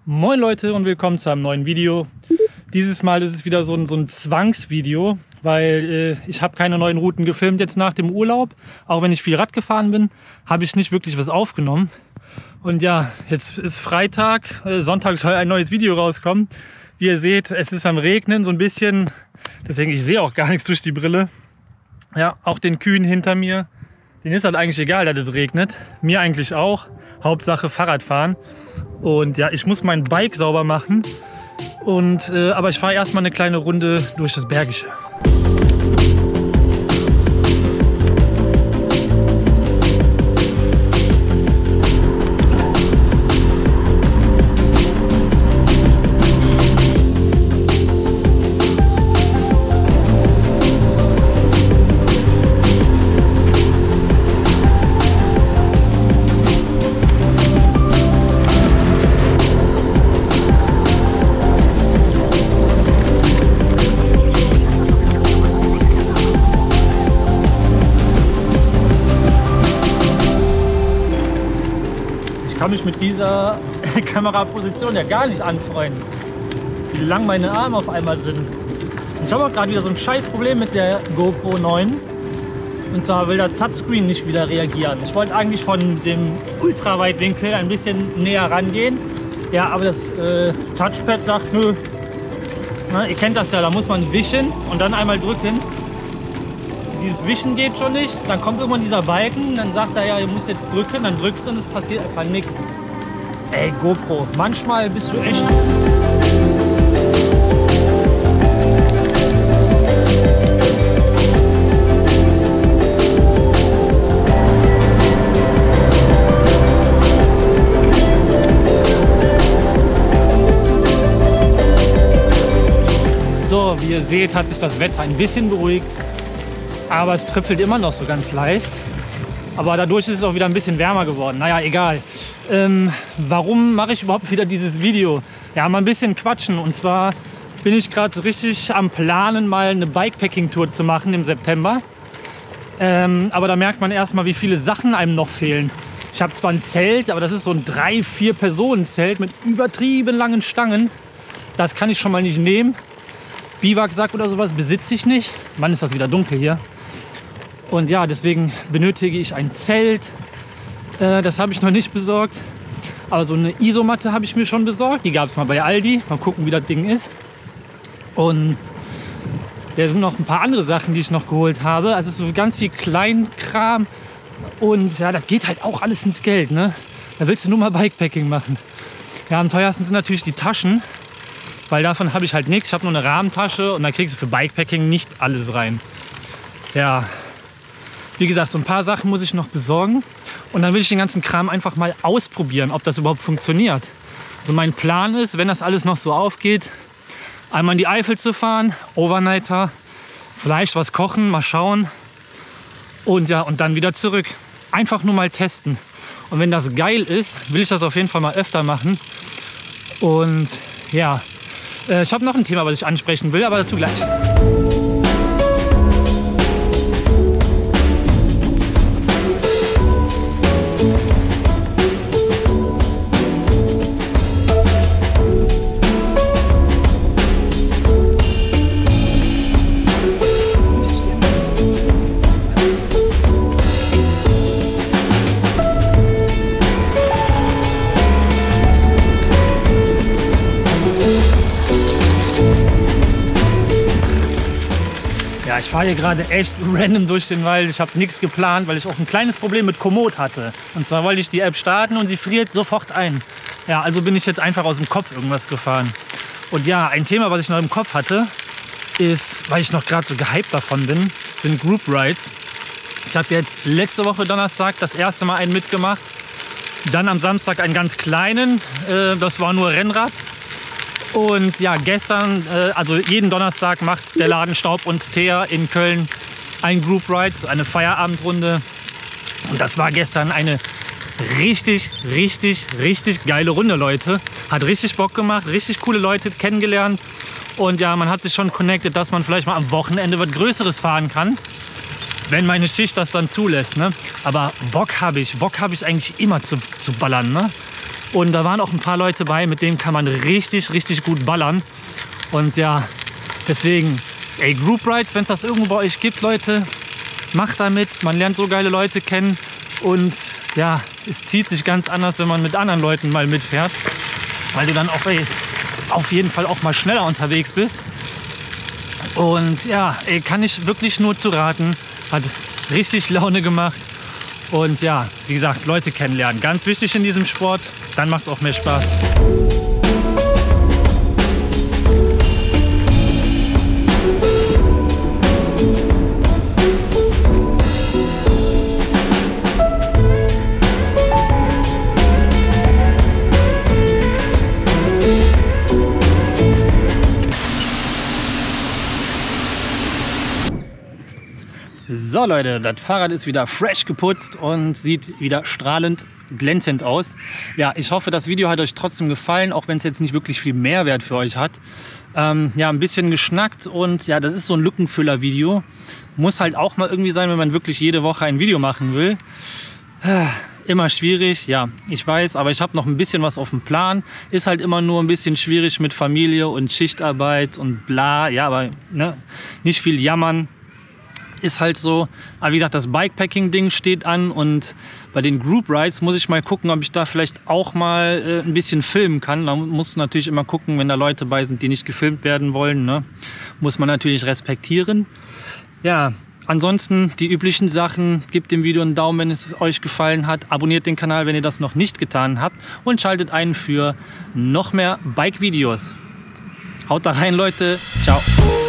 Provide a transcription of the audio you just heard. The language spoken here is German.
Moin Leute und willkommen zu einem neuen Video. Dieses Mal ist es wieder so ein Zwangsvideo, weil ich habe keine neuen Routen gefilmt jetzt nach dem Urlaub. Auch wenn ich viel Rad gefahren bin, habe ich nicht wirklich was aufgenommen. Und ja, jetzt ist Freitag, Sonntag soll ein neues Video rauskommen. Wie ihr seht, es ist am Regnen so ein bisschen, deswegen ich sehe auch gar nichts durch die Brille. Ja, auch den Kühen hinter mir, denen ist halt eigentlich egal, dass es regnet. Mir eigentlich auch. Hauptsache Fahrradfahren. Und ja, ich muss mein Bike sauber machen. Aber ich fahre erstmal eine kleine Runde durch das Bergische. Ich kann mich mit dieser Kameraposition ja gar nicht anfreunden, wie lang meine Arme auf einmal sind. Ich habe auch gerade wieder so ein scheiß Problem mit der GoPro 9. Und zwar will der Touchscreen nicht wieder reagieren. Ich wollte eigentlich von dem Ultraweitwinkel ein bisschen näher rangehen. Ja, aber das Touchpad sagt, nö. Na, ihr kennt das ja, da muss man wischen und dann einmal drücken. Dieses Wischen geht schon nicht, dann kommt irgendwann dieser Balken, dann sagt er ja, ihr müsst jetzt drücken, dann drückst du und es passiert einfach nichts. Ey, GoPro, manchmal bist du echt... So, wie ihr seht, hat sich das Wetter ein bisschen beruhigt. Aber es tröpfelt immer noch so ganz leicht. Aber dadurch ist es auch wieder ein bisschen wärmer geworden. Naja, egal. Warum mache ich überhaupt wieder dieses Video? Ja, mal ein bisschen quatschen. Und zwar bin ich gerade so richtig am Planen, mal eine Bikepacking-Tour zu machen im September. Aber da merkt man erstmal, wie viele Sachen einem noch fehlen. Ich habe zwar ein Zelt, aber das ist so ein 3-4 Personen Zelt mit übertrieben langen Stangen. Das kann ich schon mal nicht nehmen. Biwaksack oder sowas besitze ich nicht. Mann, ist das wieder dunkel hier. Und ja, deswegen benötige ich ein Zelt. Das habe ich noch nicht besorgt. Aber so eine Isomatte habe ich mir schon besorgt. Die gab es mal bei Aldi. Mal gucken, wie das Ding ist. Und da sind noch ein paar andere Sachen, die ich noch geholt habe. Also so ganz viel Kleinkram. Und ja, das geht halt auch alles ins Geld, ne? Da willst du nur mal Bikepacking machen. Ja, am teuersten sind natürlich die Taschen. Weil davon habe ich halt nichts. Ich habe nur eine Rahmentasche und da kriegst du für Bikepacking nicht alles rein. Ja, wie gesagt, so ein paar Sachen muss ich noch besorgen. Und dann will ich den ganzen Kram einfach mal ausprobieren, ob das überhaupt funktioniert. Also mein Plan ist, wenn das alles noch so aufgeht, einmal in die Eifel zu fahren, Overnighter, vielleicht was kochen, mal schauen. Und ja, und dann wieder zurück. Einfach nur mal testen. Und wenn das geil ist, will ich das auf jeden Fall mal öfter machen. Und ja, ich habe noch ein Thema, was ich ansprechen will, aber dazu gleich. Ich fahre hier gerade echt random durch den Wald. Ich habe nichts geplant, weil ich auch ein kleines Problem mit Komoot hatte. Und zwar wollte ich die App starten und sie friert sofort ein. Ja, also bin ich jetzt einfach aus dem Kopf irgendwas gefahren. Und ja, ein Thema, was ich noch im Kopf hatte, ist, weil ich noch gerade so gehypt davon bin, sind Group Rides. Ich habe jetzt letzte Woche Donnerstag das erste Mal einen mitgemacht. Dann am Samstag einen ganz kleinen, das war nur Rennrad. Und ja, gestern, also jeden Donnerstag macht der Laden Staub und Teer in Köln ein Group Ride, eine Feierabendrunde. Und das war gestern eine richtig geile Runde, Leute. Hat richtig Bock gemacht, richtig coole Leute kennengelernt. Und ja, man hat sich schon connected, dass man vielleicht mal am Wochenende was Größeres fahren kann. wenn meine Schicht das dann zulässt. Ne? Aber Bock habe ich eigentlich immer zu ballern. Ne? Und da waren auch ein paar Leute bei, mit denen kann man richtig, richtig gut ballern. Und ja, deswegen, ey, Group Rides, wenn es das irgendwo bei euch gibt, Leute, macht damit. Man lernt so geile Leute kennen. Und ja, es zieht sich ganz anders, wenn man mit anderen Leuten mal mitfährt. Weil du dann auch, ey, auf jeden Fall auch mal schneller unterwegs bist. Und ja, ey, kann ich wirklich nur zu raten. Hat richtig Laune gemacht. Und ja, wie gesagt, Leute kennenlernen. Ganz wichtig in diesem Sport. Dann macht es auch mehr Spaß. So Leute, das Fahrrad ist wieder fresh geputzt und sieht wieder strahlend glänzend aus. Ja, ich hoffe, das Video hat euch trotzdem gefallen, auch wenn es jetzt nicht wirklich viel Mehrwert für euch hat. Ja, ein bisschen geschnackt und ja, das ist so ein Lückenfüller-Video. Muss halt auch mal irgendwie sein, wenn man wirklich jede Woche ein Video machen will. Immer schwierig, ja, ich weiß, aber ich habe noch ein bisschen was auf dem Plan. Ist halt immer nur ein bisschen schwierig mit Familie und Schichtarbeit und bla. Ja, aber ne, nicht viel jammern. Ist halt so. Aber wie gesagt, das Bikepacking-Ding steht an und bei den Group Rides muss ich mal gucken, ob ich da vielleicht auch mal ein bisschen filmen kann. Da muss natürlich immer gucken, wenn da Leute bei sind, die nicht gefilmt werden wollen, ne? Muss man natürlich respektieren. Ja, ansonsten die üblichen Sachen. Gebt dem Video einen Daumen, wenn es euch gefallen hat. Abonniert den Kanal, wenn ihr das noch nicht getan habt. Und schaltet ein für noch mehr Bike-Videos. Haut da rein, Leute. Ciao.